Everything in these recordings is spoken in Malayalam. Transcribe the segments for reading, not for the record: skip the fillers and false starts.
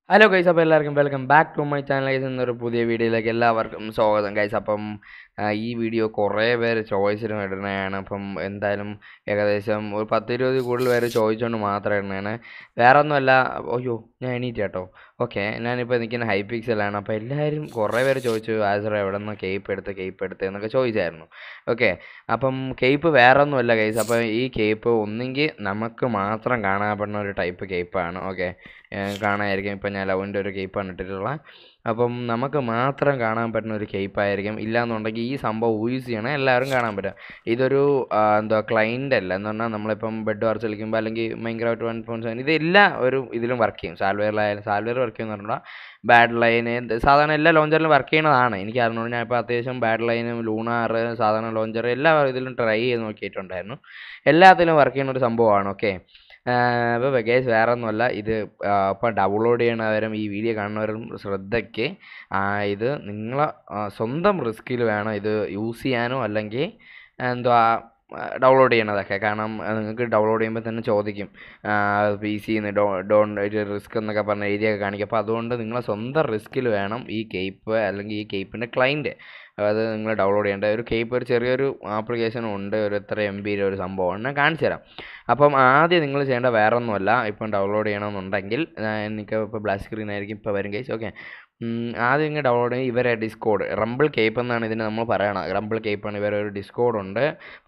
ഹലോ ഗൈസ്, അപ്പോൾ എല്ലാവർക്കും welcome back to my channel guys. എന്നൊരു പുതിയ വീഡിയോയിലേക്ക് എല്ലാവർക്കും സ്വാഗതം ഗൈസ്. അപ്പം ഈ വീഡിയോ കുറേ പേര് ചോദിച്ചിട്ട് ഇടുന്നതാണ്. അപ്പം എന്തായാലും ഏകദേശം ഒരു 10-20 കൂടുതൽ പേര് ചോദിച്ചുകൊണ്ട് മാത്രം ഇടുന്നതാണ്. വേറെ ഒന്നുമല്ല. അയ്യോ, ഞാൻ എണീറ്റ് കേട്ടോ. ഓക്കെ, ഞാനിപ്പോൾ നിൽക്കുന്ന ഹൈ പിക്സലാണ്. അപ്പോൾ എല്ലാവരും കുറേ പേര് ചോദിച്ചു ആസർ എവിടെ നിന്ന് കേപ്പ് എടുത്ത് എന്നൊക്കെ ചോദിച്ചായിരുന്നു. ഓക്കെ, അപ്പം കേപ്പ് വേറെ ഒന്നുമല്ല ഗൈസ്. അപ്പോൾ ഈ കേപ്പ് ഒന്നെങ്കിൽ നമുക്ക് മാത്രം കാണാൻ പറ്റുന്ന ഒരു ടൈപ്പ് കേപ്പാണ്. ഓക്കെ, കാണാമായിരിക്കും. ഇപ്പം ഞാൻ ലവിൻ്റെ ഒരു കേപ്പാണ് ഇട്ടിട്ടുള്ളത്. അപ്പം നമുക്ക് മാത്രം കാണാൻ പറ്റുന്ന ഒരു കേപ്പായിരിക്കും. ഇല്ലയെന്നുണ്ടെങ്കിൽ ഈ സംഭവം യൂസ് ചെയ്യണം, എല്ലാവരും കാണാൻ പറ്റും. ഇതൊരു എന്തുവാ ക്ലൈൻ്റ് അല്ല എന്ന് പറഞ്ഞാൽ നമ്മളിപ്പം ബെഡ് വാർച്ച് കളിക്കുമ്പോൾ അല്ലെങ്കിൽ മൈൻക്രാഫ്റ്റ് 1.7 ഇതെല്ലാ ഒരു ഇതിലും വർക്ക് ചെയ്യും. സാൽവെയർ വർക്ക് ചെയ്യുന്ന പറഞ്ഞാൽ ബാഡ് ലൈന് സാധാരണ എല്ലാ ലോഞ്ചറിലും വർക്ക് ചെയ്യണതാണ്. എനിക്ക് അറിഞ്ഞോളൂ. ഞാൻ ഇപ്പോൾ അത്യാവശ്യം ബാഡ് ലൈനും ലൂണാർ സാധാരണ ലോഞ്ചർ എല്ലാ ഇതിലും ട്രൈ ചെയ്ത് നോക്കിയിട്ടുണ്ടായിരുന്നു. എല്ലാത്തിലും വർക്ക് ചെയ്യുന്ന ഒരു സംഭവമാണ്. ഓക്കെ, അപ്പോൾ ഗൈസ് വേറെ ഒന്നുമല്ല. ഇത് ഇപ്പോൾ ഡൗൺലോഡ് ചെയ്യണവരും ഈ വീഡിയോ കാണുന്നവരും ശ്രദ്ധയ്ക്ക് ഇത് നിങ്ങളെ സ്വന്തം റിസ്കിൽ വേണം ഇത് യൂസ് ചെയ്യാനോ അല്ലെങ്കിൽ എന്തുവാ ഡൗൺലോഡ് ചെയ്യണതൊക്കെ. കാരണം നിങ്ങൾക്ക് ഡൗൺലോഡ് ചെയ്യുമ്പോൾ തന്നെ ചോദിക്കും പി സിന്ന് റിസ്ക് എന്നൊക്കെ പറഞ്ഞ ഏരിയ ഒക്കെ കാണിക്കും. അപ്പോൾ അതുകൊണ്ട് നിങ്ങളെ സ്വന്തം റിസ്കിൽ വേണം ഈ കേപ്പ് അല്ലെങ്കിൽ ഈ കേപ്പിൻ്റെ ക്ലൈൻറ്റ് അത് നിങ്ങൾ ഡൗൺലോഡ് ചെയ്യേണ്ട. ഒരു കേപ്പ് ഒരു ചെറിയൊരു ആപ്ലിക്കേഷനും ഉണ്ട്, ഒരു എത്ര MB ഒരു സംഭവമാണ്. ഞാൻ കാണിച്ചു തരാം. അപ്പം ആദ്യം നിങ്ങൾ ചെയ്യേണ്ട വേറെ ഒന്നുമല്ല. ഇപ്പം ഡൗൺലോഡ് ചെയ്യണമെന്നുണ്ടെങ്കിൽ എനിക്ക് ഇപ്പോൾ ബ്ലാക്ക് സ്ക്രീൻ ആയിരിക്കും ഇപ്പോൾ വരും ഗൈസ്. ഓക്കെ, ആദ്യം ഇങ്ങനെ ഡൗൺലോഡ് ചെയ്യും. ഇവരെ ഡിസ്കോഡ് റംബിൾ കേപ്പ് എന്നാണ് ഇതിന് നമ്മൾ പറയണം. റംബിൾ കേപ്പാണ്. ഇവരെ ഒരു ഡിസ്കോഡ് ഉണ്ട്.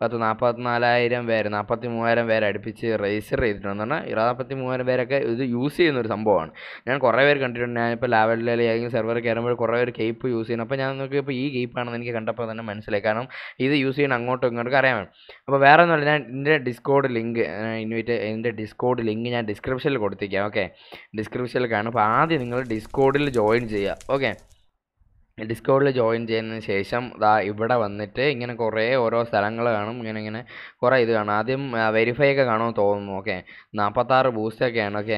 44,000 പേര് 43,000 പേര് അടുപ്പിച്ച് രജിസ്റ്റർ ചെയ്തിട്ടുണ്ടെന്ന് പറഞ്ഞാൽ 43,000 പേരൊക്കെ ഇത് യൂസ് ചെയ്യുന്ന ഒരു സംഭവമാണ്. ഞാൻ കുറേ പേര് കണ്ടിട്ടുണ്ട്. ഞാനിപ്പോൾ ലാവലിൽ ഏതെങ്കിലും സെർവർ കയറുമ്പോൾ കുറേ പേര് കേപ്പ് യൂസ് ചെയ്യുന്നു. അപ്പോൾ ഞാൻ നോക്കിയപ്പോൾ ഈ കേപ്പാണെന്ന് എനിക്ക് കണ്ടപ്പോൾ തന്നെ മനസ്സിലായി. കാരണം ഇത് യൂസ് ചെയ്യണം അങ്ങോട്ടും ഇങ്ങോട്ടും അറിയാൻ. അപ്പോൾ വേറെ ഒന്നുമല്ല, ഞാൻ ഇതിൻ്റെ ഡിസ്കോഡ് ലിങ്ക് ഇതിൻ്റെ ഡിസ്കോഡ് ലിങ്ക് ഞാൻ ഡിസ്ക്രിപ്ഷനിൽ കൊടുത്തിരിക്കാം. ഓക്കെ, ഡിസ്ക്രിപ്ഷനിൽ കാണും. അപ്പോൾ ആദ്യം നിങ്ങൾ ഡിസ്കോഡിൽ ജോയിൻ ചെയ്യുക. ഓക്കെ, ഡിസ്കോഡിൽ ജോയിൻ ചെയ്യുന്നതിന് ശേഷം ഇവിടെ വന്നിട്ട് ഇങ്ങനെ കുറേ ഓരോ സ്ഥലങ്ങൾ കാണും. ഇങ്ങനെ കുറേ ഇത് കാണും. ആദ്യം വെരിഫൈ ഒക്കെ കാണുമെന്ന് തോന്നുന്നു. ഓക്കെ, 46 ബൂസ്റ്റൊക്കെയാണ്. Okay,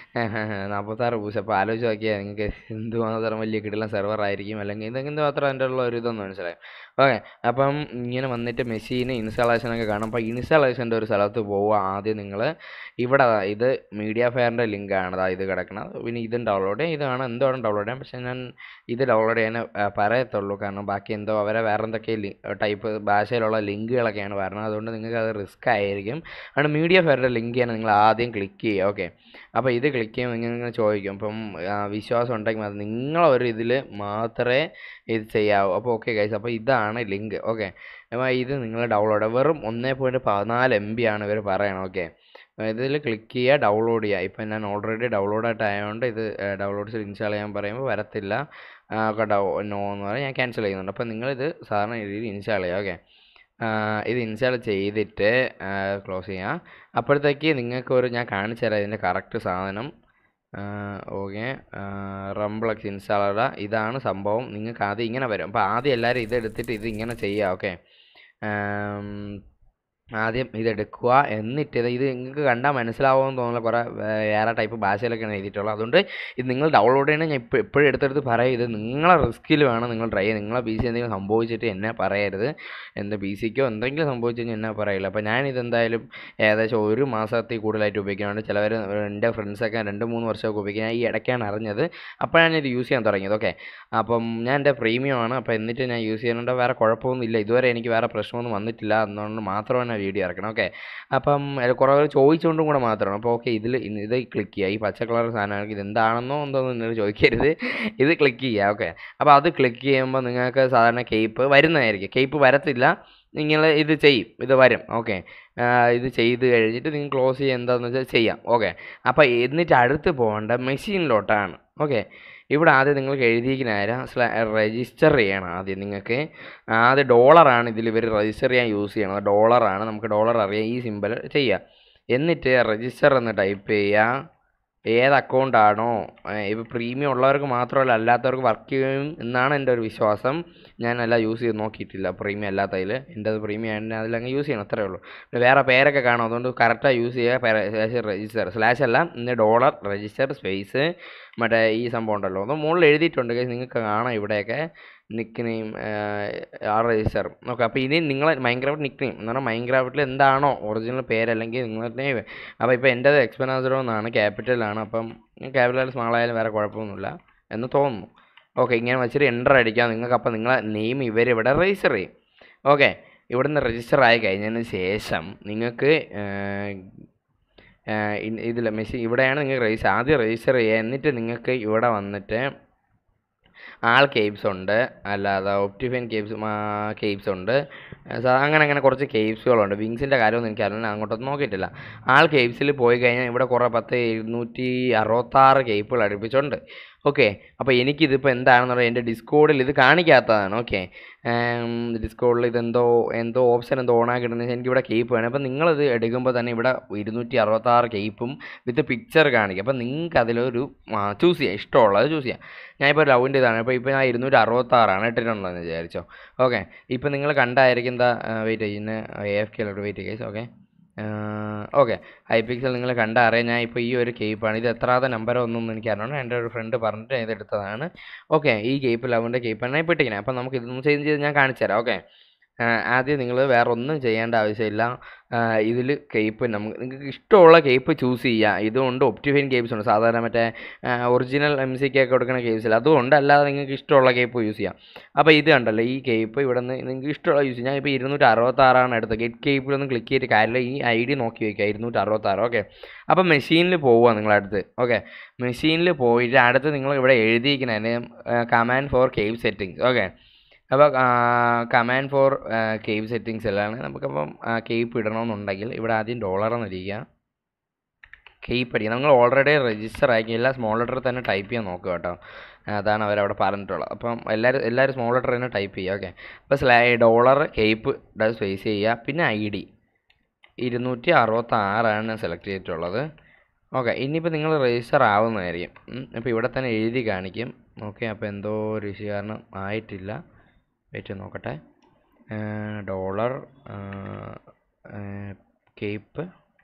46 boost. അപ്പോൾ ആലോചിച്ച് നോക്കിയാൽ നിങ്ങൾക്ക് എന്തുമാത്രം വലിയ കിടിലൻ സെർവർ ആയിരിക്കും, അല്ലെങ്കിൽ ഇതെന്ത് മാത്രം അതിൻ്റെ ഉള്ള ഒരു ഇതൊന്നും മനസ്സിലായി. ഓക്കെ, അപ്പം ഇങ്ങനെ വന്നിട്ട് മെഷീന് ഇൻസ്റ്റാളേഷനൊക്കെ കാണും. അപ്പോൾ ഇൻസ്റ്റാളേഷൻ്റെ ഒരു സ്ഥലത്ത് പോവുക. ആദ്യം നിങ്ങൾ ഇവിടെ ഇത് മീഡിയ ഫെയറിൻ്റെ ലിങ്കാണ് ഇത് കിടക്കുന്നത്. പിന്നെ ഇതും ഡൗൺലോഡ് ചെയ്യാം. ഇതാണ് എന്തുവേണം ഡൗൺലോഡ് ചെയ്യാം. പക്ഷേ ഞാൻ ഇത് ഡൗൺലോഡ് ചെയ്യാൻ പറയത്തുള്ളൂ. കാരണം ബാക്കി എന്തോ അവരെ വേറെ എന്തൊക്കെ ടൈപ്പ് ഭാഷയിലുള്ള ലിങ്കുകളൊക്കെയാണ് പറയുന്നത്. അതുകൊണ്ട് നിങ്ങൾക്ക് അത് റിസ്ക് ആയിരിക്കും. അതുകൊണ്ട് മീഡിയ ഫെയറിൻ്റെ ലിങ്ക് ചെയ്യാൻ നിങ്ങൾ ആദ്യം ക്ലിക്ക് ചെയ്യുക. ഓക്കെ, അപ്പോൾ ഇത് ക്ലിക്ക് ചെയ്യുമ്പോൾ നിങ്ങൾ ചോദിക്കും. അപ്പം വിശ്വാസം ഉണ്ടെങ്കിൽ അത് നിങ്ങളൊരു ഇതിൽ മാത്രമേ ഇത് ചെയ്യാവൂ. അപ്പോൾ ഓക്കെ ഗൈസ്, അപ്പോൾ ഇതാണ് ലിങ്ക്. ഓക്കെ, അപ്പോൾ ഇത് നിങ്ങൾ ഡൗൺലോഡ് വെറും 1.14 MB ആണ് ഇവർ പറയണം. ഓക്കെ, ഇതിൽ ക്ലിക്ക് ചെയ്യുക, ഡൗൺലോഡ് ചെയ്യുക. ഇപ്പം ഞാൻ ഓൾറെഡി ഡൗൺലോഡായിട്ട് ആയതുകൊണ്ട് ഇത് ഡൗൺലോഡ്സിൽ ഇൻസ്റ്റാൾ ചെയ്യാൻ പറയുമ്പോൾ വരത്തില്ല. നോ എന്ന് പറഞ്ഞാൽ ഞാൻ ക്യാൻസൽ ചെയ്യുന്നുണ്ട്. അപ്പോൾ നിങ്ങളിത് സാധാരണ രീതിയിൽ ഇൻസ്റ്റാൾ ചെയ്യുക. ഓക്കെ, ഇത് ഇൻസ്റ്റാൾ ചെയ്തിട്ട് ക്ലോസ് ചെയ്യാം. അപ്പോഴത്തേക്ക് നിങ്ങൾക്കൊരു ഞാൻ കാണിച്ചു തരാം ഇതിൻ്റെ കറക്റ്റ് സാധനം. ഓക്കെ, റംബ്ലക്സ് ഇൻസ്റ്റാളർ ഇതാണ് സംഭവം. നിങ്ങൾക്ക് ആദ്യം ഇങ്ങനെ വരും. അപ്പോൾ ആദ്യം എല്ലാവരും ഇതെടുത്തിട്ട് ഇത് ഇങ്ങനെ ചെയ്യുക. ഓക്കെ, ആദ്യം ഇതെടുക്കുക. എന്നിട്ട് ഇത് നിങ്ങൾക്ക് കണ്ടാൽ മനസ്സിലാവുമെന്ന് തോന്നുന്നില്ല. കുറേ വേറെ ടൈപ്പ് ഭാഷയിലൊക്കെയാണ് എഴുതിയിട്ടുള്ളത്. അതുകൊണ്ട് ഇത് നിങ്ങൾ ഡൗൺലോഡ് ചെയ്യണേ ഞാൻ എപ്പോഴും എടുത്തെടുത്ത് പറയും. ഇത് നിങ്ങളെ റിസ്കിൽ വേണം നിങ്ങൾ ട്രൈ ചെയ്യുക. നിങ്ങളെ PC എന്തെങ്കിലും സംഭവിച്ചിട്ട് എന്നെ പറയരുത്. എൻ്റെ PCക്കോ എന്തെങ്കിലും സംഭവിച്ചു കഴിഞ്ഞാൽ എന്നെ പറയില്ല. അപ്പോൾ ഞാനിതെന്തായാലും ഏകദേശം 1 മാസത്തിൽ കൂടുതലായിട്ട് ഉപയോഗിക്കുന്നുണ്ട്. ചിലവർ എൻ്റെ ഫ്രണ്ട്സൊക്കെ 2-3 വർഷമൊക്കെ ഉപയോഗിക്കുക. ഞാൻ ഈ ഇടയ്ക്കാണ് അറിഞ്ഞത്. അപ്പോഴാണ് ഇത് യൂസ് ചെയ്യാൻ തുടങ്ങിയത്. ഓക്കെ, അപ്പം ഞാൻ എൻ്റെ പ്രീമിയം ആണ്. അപ്പോൾ എന്നിട്ട് ഞാൻ യൂസ് ചെയ്യുന്നുണ്ട്. വേറെ കുഴപ്പമൊന്നുമില്ല. ഇതുവരെ എനിക്ക് വേറെ പ്രശ്നമൊന്നും വന്നിട്ടില്ല. അതുകൊണ്ട് മാത്രമാണ് വീഡിയോ ഇറക്കണം. ഓക്കെ, അപ്പം കുറേ പേർ ചോദിച്ചുകൊണ്ടും കൂടെ മാത്രമാണ്. അപ്പോൾ ഓക്കെ, ഇത് ക്ലിക്ക് ചെയ്യുക. ഈ പച്ച കളർ സാധനമാണ്. ഇത് എന്താണെന്നോ എന്തോന്നും എന്നോട് ചോദിക്കരുത്. ഇത് ക്ലിക്ക് ചെയ്യുക. ഓക്കെ, അപ്പോൾ അത് ക്ലിക്ക് ചെയ്യുമ്പോൾ നിങ്ങൾക്ക് സാധാരണ കേപ്പ് വരുന്നതായിരിക്കും. കേപ്പ് വരത്തില്ല, നിങ്ങൾ ഇത് ചെയ്യും, ഇത് വരും. ഓക്കെ, ഇത് ചെയ്ത് കഴിഞ്ഞിട്ട് നിങ്ങൾ ക്ലോസ് ചെയ്യുക, എന്താണെന്ന് വെച്ചാൽ ചെയ്യാം. ഓക്കെ, അപ്പോൾ എന്നിട്ട് അടുത്ത് പോകേണ്ട മെഷീനിലോട്ടാണ്. ഓക്കെ, ഇവിടെ ആദ്യം നിങ്ങൾക്ക് എഴുതിയിരിക്കുന്ന രജിസ്റ്റർ ചെയ്യണം. ആദ്യം നിങ്ങൾക്ക് ആദ്യം ഡോളറാണ് ഇതിൽ ഇവർ രജിസ്റ്റർ ചെയ്യാൻ യൂസ് ചെയ്യണത്. ഡോളറാണ്, നമുക്ക് ഡോളർ അറിയാം. ഈ സിമ്പിൾ ചെയ്യുക. എന്നിട്ട് രജിസ്റ്റർ എന്ന് ടൈപ്പ് ചെയ്യുക. ഏത് അക്കൗണ്ടാണോ ഇപ്പോൾ പ്രീമിയം ഉള്ളവർക്ക് മാത്രമല്ല അല്ലാത്തവർക്ക് വർക്ക് ചെയ്യും എന്നാണ് എൻ്റെ ഒരു വിശ്വാസം. ഞാനെല്ലാം യൂസ് ചെയ്ത് നോക്കിയിട്ടില്ല പ്രീമിയം അല്ലാത്തതിൽ. എൻ്റെ അത് പ്രീമിയം ആയതിന് അതിലങ്ങ് യൂസ് ചെയ്യണം, അത്രയേ ഉള്ളൂ. പിന്നെ വേറെ പേരൊക്കെ കാണും. അതുകൊണ്ട് കറക്റ്റായി യൂസ് ചെയ്യുക. രജിസ്റ്റർ സ്ലാഷ് അല്ല, ഇന്ന് ഡോളർ രജിസ്റ്റർ സ്പേസ് മറ്റേ ഈ സംഭവം ഉണ്ടല്ലോ, അത് മുകളിൽ എഴുതിയിട്ടുണ്ട്. നിങ്ങൾക്ക് കാണാം ഇവിടെയൊക്കെ നിക്ക് നെയിം ആ രജിസ്റ്റർ ഓക്കെ. അപ്പോൾ ഇനി നിങ്ങൾ മൈൻക്രാഫ്റ്റ് നിക്ക് നെയിം എന്ന് പറഞ്ഞാൽ മൈൻക്രാഫ്റ്റിൽ എന്താണോ ഒറിജിനൽ പേര് അല്ലെങ്കിൽ നിങ്ങളുടെ നെയിം. അപ്പോൾ ഇപ്പോൾ എൻ്റേത് എക്സ്പെനാസറോ എന്നാണ്, ക്യാപിറ്റലാണ്. അപ്പം ക്യാപിറ്റൽ സ്മാൾ ആയാലും വേറെ കുഴപ്പമൊന്നുമില്ല എന്ന് തോന്നുന്നു. ഓക്കെ, ഇങ്ങനെ വെച്ചിട്ട് എൻ്റർ അടിക്കാം നിങ്ങൾക്ക്. അപ്പോൾ നിങ്ങളെ നെയിം ഇവരിവിടെ രജിസ്റ്റർ ചെയ്യും. ഓക്കെ, ഇവിടുന്ന് രജിസ്റ്റർ ആയി കഴിഞ്ഞതിന് ശേഷം നിങ്ങൾക്ക് ഇതിൽ ഇവിടെയാണ് നിങ്ങൾ ആദ്യം രജിസ്റ്റർ ചെയ്യുക. എന്നിട്ട് നിങ്ങൾക്ക് ഇവിടെ വന്നിട്ട് ആൾ കേവ്സ് ഉണ്ട്, അല്ലാതെ ഒപ്റ്റിഫൈൻ കേവ്സ് ഉണ്ട്, അങ്ങനെ കുറച്ച് കേവ്സുകളുണ്ട്. വിങ്സിൻ്റെ കാര്യമൊന്നും എനിക്കറിയില്ല, അങ്ങോട്ടൊന്നും നോക്കിയിട്ടില്ല. ആൾ കേവ്സിൽ പോയി കഴിഞ്ഞാൽ ഇവിടെ കുറേ 266 കേപ്പുകൾ അടുപ്പിച്ചുണ്ട്. ഓക്കെ, അപ്പോൾ എനിക്കിതിപ്പോൾ എന്താണെന്ന് പറയുക എൻ്റെ ഡിസ്കോഡിൽ ഇത് കാണിക്കാത്തതാണ്. ഓക്കെ, ഡിസ്കോഡിൽ എന്തോ ഓപ്ഷൻ ഓൺ ആക്കിയിട്ടുണ്ടെങ്കിൽ എനിക്കിവിടെ കേപ്പ് വേണം. അപ്പോൾ നിങ്ങളിത് എടുക്കുമ്പോൾ തന്നെ ഇവിടെ 266 കേപ്പും വിത്ത് പിക്ചർ കാണിക്കും. അപ്പോൾ നിങ്ങൾക്ക് അതിലൊരു ചൂസ് ചെയ്യാം, ഇഷ്ടമുള്ളത് ചൂസ് ചെയ്യാം. ഞാനിപ്പോൾ ലവിൻ്റെ ഇതാണ്. ഇപ്പോൾ ഞാൻ 266 ഇട്ടിട്ടുണ്ടെന്ന് വിചാരിച്ചോ. ഓക്കെ, ഇപ്പോൾ നിങ്ങൾ കണ്ടായിരിക്കും വെയിറ്റ് ചെയ്യുന്ന AFK wait case. Okay, Hypixel നിങ്ങൾ കണ്ടറിയാം. ഞാൻ ഇപ്പോൾ ഈ ഒരു കേപ്പാണ്, ഇത് എത്രാമത്തെ നമ്പർ ഒന്നും എനിക്ക് അറിയണം, എൻ്റെ ഒരു ഫ്രണ്ട് പറഞ്ഞിട്ട് ഇതെടുത്തതാണ്. ഓക്കെ, ഈ കേപ്പ് ലവിൻ്റെ കേപ്പാണ് ഞാൻ ഇപ്പോൾ ഇട്ടിരിക്കുന്നത്. അപ്പോൾ നമുക്ക് ഇതൊന്നും ചേഞ്ച് ചെയ്ത് ഞാൻ കാണിച്ചു തരാം. ഓക്കെ, ആദ്യം നിങ്ങൾ വേറെ ഒന്നും ചെയ്യേണ്ട ആവശ്യമില്ല. ഇതിൽ കേപ്പ് നിങ്ങൾക്ക് ഇഷ്ടമുള്ള കേപ്പ് ചൂസ് ചെയ്യുക. ഇതുകൊണ്ട് ഒപ്റ്റിഫൈൻ കേപ്സ് ഉണ്ട്, സാധാരണ മറ്റേ ഒറിജിനൽ MCK ഒക്കെ കൊടുക്കുന്ന കേപ്സിൽ അതുകൊണ്ട്, അല്ലാതെ നിങ്ങൾക്ക് ഇഷ്ടമുള്ള കേപ്പ് യൂസ് ചെയ്യാം. അപ്പോൾ ഇത് കണ്ടല്ലോ, ഈ കേപ്പ് ഇവിടെ നിന്ന് നിങ്ങൾക്ക് ഇഷ്ടമുള്ള യൂസ് ചെയ്യാം. ഞാൻ ഇപ്പോൾ 266 എടുത്തത്. ഗെറ്റ് കേപ്പിലൊന്നും ക്ലിക്ക് ചെയ്തിട്ട് കാര്യമില്ല, ഈ ID നോക്കി വയ്ക്കുക 266. ഓക്കെ, അപ്പോൾ മെഷീനിൽ പോവുക നിങ്ങളടുത്ത്. ഓക്കെ, മെഷീനിൽ പോയിട്ട് അടുത്ത് നിങ്ങൾ ഇവിടെ എഴുതിയിരിക്കുന്നതിന് command for cave settings. Okay, അപ്പോൾ കമാൻഡ് ഫോർ കേവ് സെറ്റിങ്സിലാണ് നമുക്കപ്പം കേപ്പ് ഇടണമെന്നുണ്ടെങ്കിൽ ഇവിടെ ആദ്യം $എന്നിരിക്കുക, കേപ്പ് അടിക്കുക. നിങ്ങൾ ഓൾറെഡി രജിസ്റ്റർ ആക്കി എല്ലാ സ്മോൾ ലെറ്റർ തന്നെ ടൈപ്പ് ചെയ്യാൻ നോക്കുക കേട്ടോ, അതാണ് അവരവിടെ പറഞ്ഞിട്ടുള്ളത്. അപ്പം എല്ലാവരും സ്മോൾ ലെറ്റർ തന്നെ ടൈപ്പ് ചെയ്യുക. ഓക്കെ, അപ്പോൾ കേപ്പ് സ്പേസ് ചെയ്യുക, പിന്നെ ID 266 സെലക്ട് ചെയ്തിട്ടുള്ളത്. ഓക്കെ, ഇനിയിപ്പോൾ നിങ്ങൾ രജിസ്റ്റർ ആവുന്നതായിരിക്കും. അപ്പോൾ ഇവിടെ തന്നെ എഴുതി കാണിക്കും. ഓക്കെ, അപ്പോൾ എന്തോ ഒരു ഇഷ്യൂ കാരണം ആയിട്ടില്ല, വെയിറ്റ് നോക്കട്ടെ. കേപ്പ്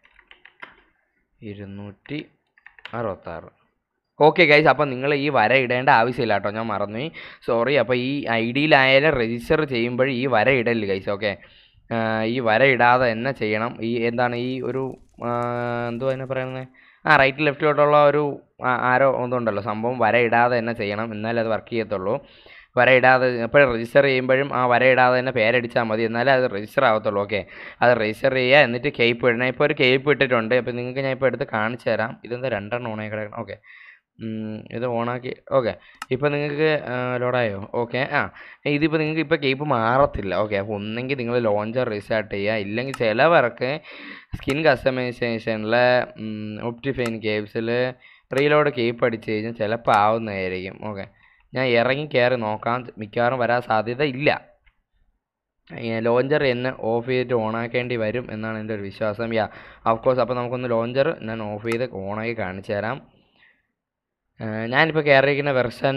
266. ഓക്കെ ഗൈസ്, അപ്പോൾ നിങ്ങൾ ഈ വര ഇടേണ്ട ആവശ്യമില്ല കേട്ടോ, ഞാൻ മറന്നുപോയി, സോറി. അപ്പോൾ ഈ ID-യിലായാലും രജിസ്റ്റർ ചെയ്യുമ്പോൾ ഈ വര ഇടല് ഗൈസ്. ഓക്കെ, ഈ വര ഇടാതെ തന്നെ ചെയ്യണം. എന്താണ് ഈ ഒരു എന്തോ അതിനെ പറയുന്നത്, റൈറ്റ് ലെഫ്റ്റിലോട്ടുള്ള ഒരു ആരോ ഒന്നുണ്ടല്ലോ സംഭവം, വര ഇടാതെ തന്നെ ചെയ്യണം, എന്നാലേ അത് വർക്ക് ചെയ്യത്തുള്ളൂ. വര ഇടാതെ ഇപ്പോൾ രജിസ്റ്റർ ചെയ്യുമ്പോഴും ആ വര ഇടാതെ തന്നെ പേരടിച്ചാൽ മതി, എന്നാലേ അത് രജിസ്റ്റർ ആവത്തുള്ളൂ. ഓക്കെ, അത് രജിസ്റ്റർ ചെയ്യുക, എന്നിട്ട് കേപ്പ് ഇടണം. ഇപ്പോൾ ഒരു കേപ്പ് ഇട്ടിട്ടുണ്ട്. അപ്പോൾ നിങ്ങൾക്ക് ഞാൻ ഇപ്പോൾ എടുത്ത് കാണിച്ചു തരാം. ഇതെന്താ 2 ഓണായി കിടക്കണം. ഓക്കെ, ഇത് ഓണാക്കി. ഓക്കെ, ഇപ്പോൾ നിങ്ങൾക്ക് ലോഡായോ? ഓക്കെ, ഇതിപ്പോൾ നിങ്ങൾക്ക് ഇപ്പോൾ കേപ്പ് മാറത്തില്ല. ഓക്കെ, അപ്പോൾ ഒന്നെങ്കിൽ നിങ്ങൾ ലോഞ്ചർ റീസ്റ്റാർട്ട് ചെയ്യുക, ഇല്ലെങ്കിൽ ചിലവർക്ക് സ്കിൻ കസ്റ്റമൈസേഷനിൽ ഒപ്റ്റിഫൈൻ കേപ്സിൽ റീലോഡ് കേപ്പ് അടിച്ച് കഴിഞ്ഞാൽ ചിലപ്പോൾ ആവുന്നതായിരിക്കും. ഓക്കെ, ഞാൻ ഇറങ്ങി കയറി നോക്കാം, മിക്കവാറും വരാൻ സാധ്യത ഇല്ല. ലോഞ്ചർ എന്നെ ഓഫ് ചെയ്തിട്ട് ഓണാക്കേണ്ടി വരും എന്നാണ് എൻ്റെ ഒരു വിശ്വാസം. ഓഫ്കോഴ്സ്. അപ്പോൾ നമുക്കൊന്ന് ലോഞ്ചർ ഞാൻ ഓഫ് ചെയ്ത് ഓണാക്കി കാണിച്ചു തരാം. ഞാനിപ്പോൾ കയറിയിരിക്കുന്ന വെർഷൻ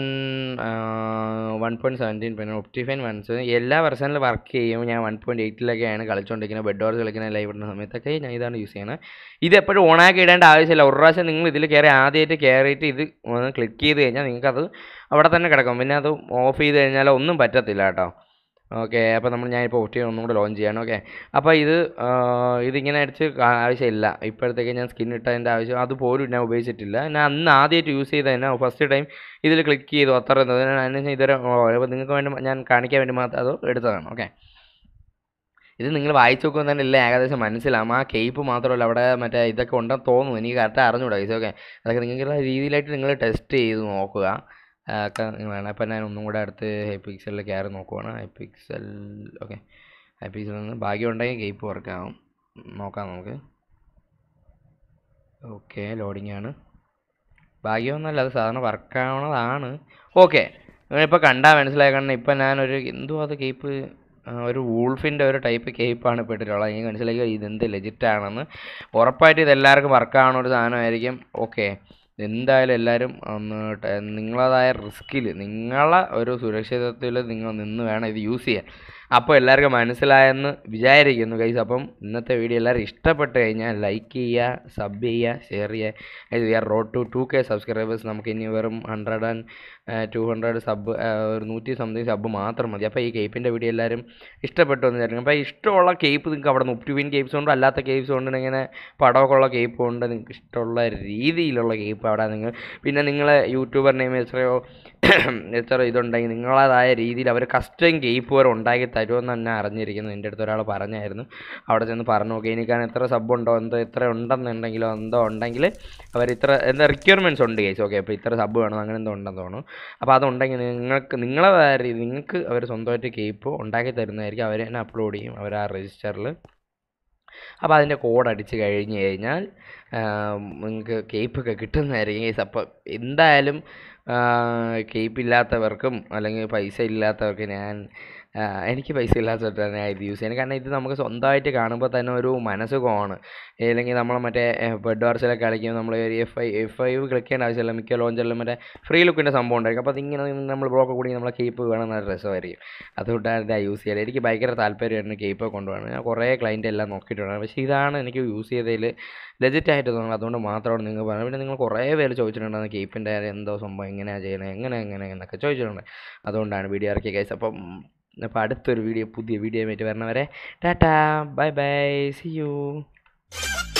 1.17, പിന്നെ ഒപ്റ്റിഫൈൻ വൺസ് എല്ലാ വെർഷനിലും വർക്ക് ചെയ്യും. ഞാൻ 1.8 കളിച്ചുകൊണ്ടിരിക്കുന്നത്. ബെഡ് വാർസ് കളിക്കുന്ന ലൈവ് ഇടുന്ന സമയത്തൊക്കെ ഞാൻ ഇതാണ് യൂസ് ചെയ്യുന്നത്. ഇത് എപ്പോഴും ഓണാക്കി ഇടേണ്ട ആവശ്യമില്ല. ഒരു പ്രാവശ്യം നിങ്ങൾ ഇതിൽ ആദ്യമായിട്ട് കയറിയിട്ട് ഇത് ക്ലിക്ക് ചെയ്ത് കഴിഞ്ഞാൽ നിങ്ങൾക്കത് അവിടെ തന്നെ കിടക്കും. പിന്നെ അത് ഓഫ് ചെയ്ത് കഴിഞ്ഞാൽ ഒന്നും പറ്റത്തില്ല കേട്ടോ. ഓക്കെ, അപ്പോൾ ഞാനിപ്പോൾ ഒപ്റ്റിഫൈൻ ഒന്നും കൂടെ ലോഞ്ച് ചെയ്യണം. ഓക്കെ, അപ്പോൾ ഇതിങ്ങനെ അടിച്ച് ആവശ്യമില്ല. ഇപ്പോഴത്തേക്ക് ഞാൻ സ്കിൻ ഇട്ടതിൻ്റെ ആവശ്യം അതുപോലും ഞാൻ ഉപയോഗിച്ചിട്ടില്ല. ഞാൻ അന്ന് ആദ്യമായിട്ട് യൂസ് ചെയ്ത് തന്നെ ഫസ്റ്റ് ടൈം ഇതിൽ ക്ലിക്ക് ചെയ്തു അത്ര അതിന് ഇതുവരെ. അപ്പോൾ നിങ്ങൾക്ക് വേണ്ടി ഞാൻ കാണിക്കാൻ വേണ്ടി മാത്രം അത് എടുത്തതാണ്. ഓക്കെ, ഇത് നിങ്ങൾ വായിച്ചു നോക്കുമ്പോൾ തന്നെ എല്ലാം ഏകദേശം മനസ്സിലാവും. ആ കേപ്പ് മാത്രമല്ല, അവിടെ മറ്റേ ഇതൊക്കെ ഉണ്ടെന്ന് തോന്നുന്നു, എനിക്ക് കറക്റ്റ് അറിഞ്ഞൂടാ. ഓക്കെ, അതൊക്കെ നിങ്ങളുടെ രീതിയിലായിട്ട് നിങ്ങൾ ടെസ്റ്റ് ചെയ്ത് നോക്കുക ഒക്കെ നിങ്ങളാണ്. അപ്പോൾ ഞാൻ ഒന്നും കൂടെ അടുത്ത് ഹൈപിക്സലിൽ കയറി നോക്കുവാണ്. ഹൈപിക്സൽ. ഓക്കെ, ഹൈപിക്സലിൽ നിന്ന് ഭാഗ്യം ഉണ്ടെങ്കിൽ കേപ്പ് വർക്കാവും, നോക്കാം നമുക്ക്. ഓക്കെ, ലോഡിംഗ് ആണ്. ഭാഗ്യമൊന്നുമല്ല, അത് സാധാരണ വർക്കാവണതാണ്. ഓക്കെ, നിങ്ങളിപ്പോൾ കണ്ടാൽ മനസ്സിലാക്കണം. ഇപ്പം ഞാനൊരു അത് കേപ്പ് ഒരു വൂൾഫിൻ്റെ ഒരു ടൈപ്പ് കേപ്പാണ് ഇപ്പോൾ ഇട്ടിട്ടുള്ളത്. എനിക്ക് മനസ്സിലാക്കി ഇതെന്ത് ലെജിറ്റാണെന്ന്. ഉറപ്പായിട്ട് ഇതെല്ലാവർക്കും വർക്കാവണ ഒരു സാധനമായിരിക്കും. ഓക്കെ, എന്തായാലും എല്ലാവരും ഒന്ന് നിങ്ങളതായ റിസ്കിൽ, നിങ്ങളെ ഒരു സുരക്ഷിതത്വത്തിൽ നിങ്ങൾ നിന്ന് വേണം ഇത് യൂസ് ചെയ്യാൻ. അപ്പോൾ എല്ലാവർക്കും മനസ്സിലായെന്ന് വിചാരിക്കുന്നു ഗൈസ്. അപ്പം ഇന്നത്തെ വീഡിയോ എല്ലാവരും ഇഷ്ടപ്പെട്ട് കഴിഞ്ഞാൽ ലൈക്ക് ചെയ്യുക, സബ് ചെയ്യുക, ഷെയർ ചെയ്യുക. We are road to 2K subscribers. നമുക്ക് ഇനി വെറും 200 സബ്, ഒരു 100 സംതിങ് സബ് മാത്രം മതി. അപ്പോൾ ഈ കേപ്പിൻ്റെ വീഡിയോ എല്ലാവരും ഇഷ്ടപ്പെട്ടു എന്ന് വിചാരിക്കും. അപ്പോൾ ഇഷ്ടമുള്ള കേപ്പ് നിങ്ങൾക്ക് അവിടെ നിന്ന് ഒപ്റ്റിഫൈൻ കേപ്പ്സ് ഉണ്ട്, അല്ലാത്ത കേപ്പ്സ് ഉണ്ട്, ഇങ്ങനെ പടമൊക്കെ ഉള്ള കേപ്പ് ഉണ്ട്. നിങ്ങൾക്ക് ഇഷ്ടമുള്ള രീതിയിലുള്ള കേപ്പ് അവിടെ നിങ്ങൾ, പിന്നെ നിങ്ങളെ യൂട്യൂബർ നെയിം എത്ര ഇതുണ്ടെങ്കിൽ നിങ്ങളേതായ രീതിയിൽ അവർ കസ്റ്റം കേപ്പ് വരെ ഉണ്ടാക്കി തരുമെന്ന് തന്നെ അറിഞ്ഞിരിക്കുന്നു. എൻ്റെ അടുത്ത് ഒരാൾ പറഞ്ഞായിരുന്നു. അവിടെ ചെന്ന് പറഞ്ഞു നോക്കി, എനിക്കാണ് എത്ര സബ് ഉണ്ടോ എത്ര ഉണ്ടെന്നുണ്ടെങ്കിലോ ഉണ്ടെങ്കിൽ അവർ എന്താ റിക്വയർമെൻറ്റ്സ് ഉണ്ട് കേസ്. ഓക്കെ, അപ്പോൾ ഇത്ര സബ് വേണം അങ്ങനെ എന്തോ ഉണ്ടെന്ന് തോന്നുന്നു. അപ്പോൾ അതുണ്ടെങ്കിൽ നിങ്ങളേതായ രീതി നിങ്ങൾക്ക് അവർ സ്വന്തമായിട്ട് കേപ്പ് ഉണ്ടാക്കി തരുന്നതായിരിക്കും. അവർ തന്നെ അപ്ലോഡ് ചെയ്യും അവർ ആ രജിസ്റ്ററിൽ. അപ്പോൾ അതിൻ്റെ കോഡ് അടിച്ച് കഴിഞ്ഞ് കഴിഞ്ഞാൽ നിങ്ങൾക്ക് കേപ്പൊക്കെ കിട്ടുന്നതായിരിക്കും കേസ്. അപ്പോൾ എന്തായാലും കേപ്പ് ഇല്ലാത്തവർക്കും അല്ലെങ്കിൽ പൈസ ഇല്ലാത്തവർക്ക് എനിക്ക് പൈസ ഇല്ലാത്തവരാണ് ഞാൻ ഇത് യൂസ് ചെയ്യുന്നത്. കാരണം ഇത് നമുക്ക് സ്വന്തമായിട്ട് കാണുമ്പോൾ തന്നെ ഒരു മനസ്സുഖമാണ്. അല്ലെങ്കിൽ നമ്മൾ മറ്റേ ബെഡ് വാർസിലൊക്കെ കളിക്കുമ്പോൾ നമ്മൾ ഒരു F5 ക്ലിക്ക് ചെയ്യേണ്ട ആവശ്യമില്ല. മിക്ക ലോഞ്ചറിലും മറ്റേ ഫ്രീ ലുക്കിൻ്റെ സംഭവം ഉണ്ടായിരിക്കും. അപ്പോൾ അതിങ്ങനെ നമ്മൾ ബ്ലോക്ക് കൂടി നമ്മളെ കേപ്പ് വേണം, നല്ല രസമായിരിക്കും. അതുകൊണ്ടാണ് ഇത് യൂസ് ചെയ്യുന്നത്. എനിക്ക് ഭയങ്കര താല്പര്യമായിരുന്നു കേപ്പ് കൊണ്ടുപോകണം. ഞാൻ കുറേ ക്ലൈൻറ്റ് എല്ലാം നോക്കിയിട്ടുണ്ട്. പക്ഷേ ഇതാണ് എനിക്ക് യൂസ് ചെയ്തതിൽ ലെജിറ്റായിട്ട് തോന്നുന്നത്. അതുകൊണ്ട് മാത്രമാണ് നിങ്ങൾ പറഞ്ഞത്. പിന്നെ നിങ്ങൾ കുറേ പേര് ചോദിച്ചിട്ടുണ്ടായിരുന്നു കേപ്പിൻ്റെ എന്തോ സംഭവം എങ്ങനെയാണ് ചെയ്യണത്, എങ്ങനെ എന്നൊക്കെ ചോദിച്ചിട്ടുണ്ട്. അതുകൊണ്ടാണ് വീഡിയോ ഇറക്കിയ ഗൈസ്. അപ്പോൾ അടുത്തൊരു പുതിയ വീഡിയോ ആയിട്ട് വരണവരെ tata, bye bye, see U.